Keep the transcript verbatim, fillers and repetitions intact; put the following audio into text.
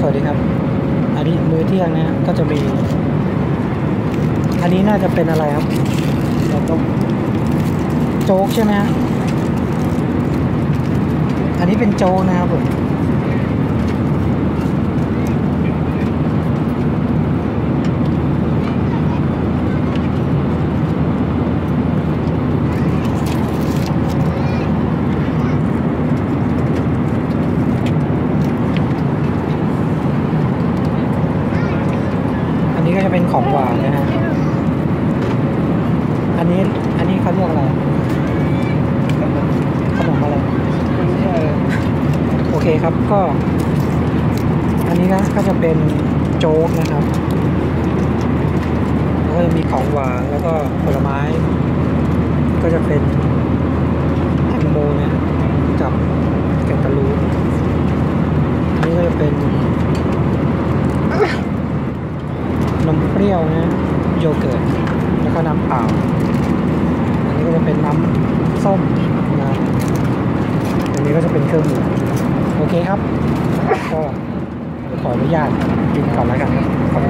สวัสดีครับอันนี้มื้อเที่ยงนะก็จะมีอันนี้น่าจะเป็นอะไรครับเราต้องโจ๊กใช่ไหมฮะอันนี้เป็นโจ๊กนะครับผมอันนี้ก็จะเป็นของหวานนะฮะอันนี้อันนี้เขาเรียกอะไรขนมอะไรโอเคครับก็อันนี้ก็จะเป็นโจ๊กนะครับแล้วก็จะมีของหวานแล้วก็ผลไม้ก็จะเป็นแตงโมเนี่ยกับแคนตาลูปอันนี้ก็จะเป็นนมเปรี้ยวนะโยเกิร์ตแล้วก็น้ำเปล่าอันนี้ก็จะเป็นน้ำส้มนะอันนี้ก็จะเป็นเครื่องดื่มโอเคครับก็ขออนุญาตกินก่อนแล้วกันครับ